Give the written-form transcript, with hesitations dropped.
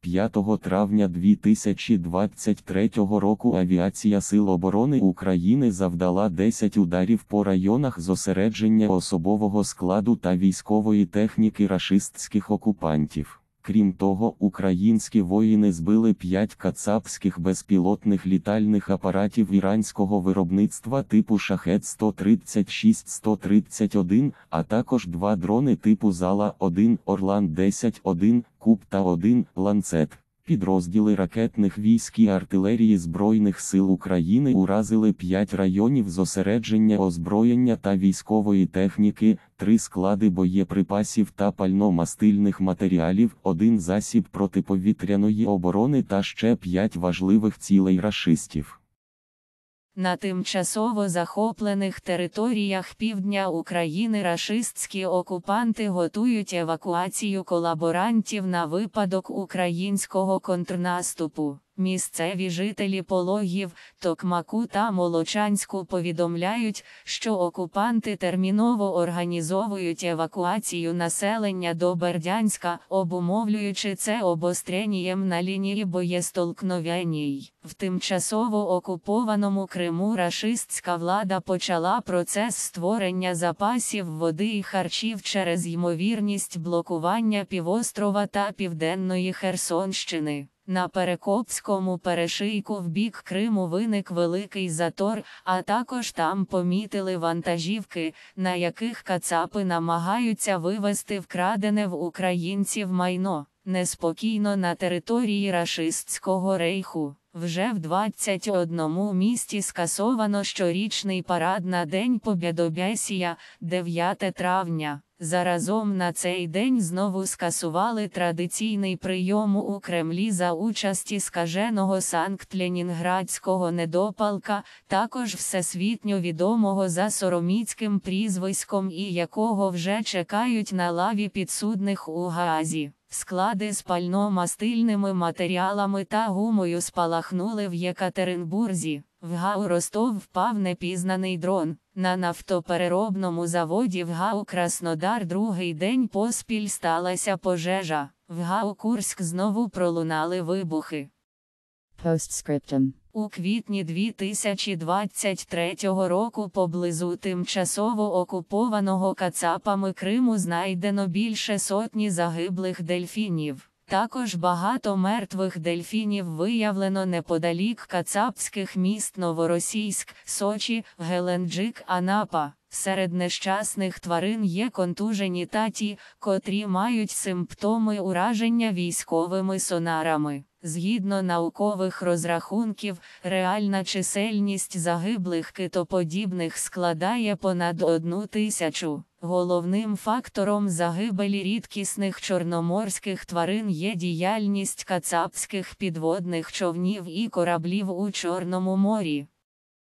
5 травня 2023 року авіація Сил оборони України завдала 10 ударів по районах зосередження особового складу та військової техніки рашистських окупантів. Крім того, українські воїни збили 5 кацапських безпілотних літальних апаратів іранського виробництва типу Шахед-136-131, а також 2 дрони типу Зала-1, Орлан-10-1, Куб та 1 Ланцет. Підрозділи ракетних військ і артилерії Збройних сил України уразили 5 районів зосередження озброєння та військової техніки, 3 склади боєприпасів та пально-мастильних матеріалів, 1 засіб протиповітряної оборони та ще 5 важливих цілей рашистів. На тимчасово захоплених територіях півдня України рашистські окупанти готують евакуацію колаборантів на випадок українського контрнаступу. Місцеві жителі Пологів, Токмаку та Молочанську повідомляють, що окупанти терміново організовують евакуацію населення до Бердянська, обумовлюючи це обостренням на лінії боєстолкновеній. В тимчасово окупованому Криму рашистська влада почала процес створення запасів води і харчів через ймовірність блокування півострова та південної Херсонщини. На Перекопському перешийку в бік Криму виник великий затор, а також там помітили вантажівки, на яких кацапи намагаються вивезти вкрадене в українців майно. Неспокійно на території рашистського рейху. Вже в 21 місті скасовано щорічний парад на День Побєдобєсія, 9 травня. Заразом на цей день знову скасували традиційний прийом у Кремлі за участі скаженого санкт-ленінградського недопалка, також всесвітньо відомого за сороміцьким прізвиськом і якого вже чекають на лаві підсудних у Гаазі. Склади з пально-мастильними матеріалами та гумою спалахнули в Єкатеринбурзі. В ГАУ Ростов впав непізнаний дрон. На нафтопереробному заводі в ГАУ Краснодар другий день поспіль сталася пожежа. В ГАУ Курськ знову пролунали вибухи. Постскриптум. У квітні 2023 року поблизу тимчасово окупованого кацапами Криму знайдено більше сотні загиблих дельфінів. Також багато мертвих дельфінів виявлено неподалік кацапських міст Новоросійськ, Сочі, Геленджик, Анапа. Серед нещасних тварин є контужені та ті, котрі мають симптоми ураження військовими сонарами. Згідно наукових розрахунків, реальна чисельність загиблих китоподібних складає понад 1000. Головним фактором загибелі рідкісних чорноморських тварин є діяльність кацапських підводних човнів і кораблів у Чорному морі.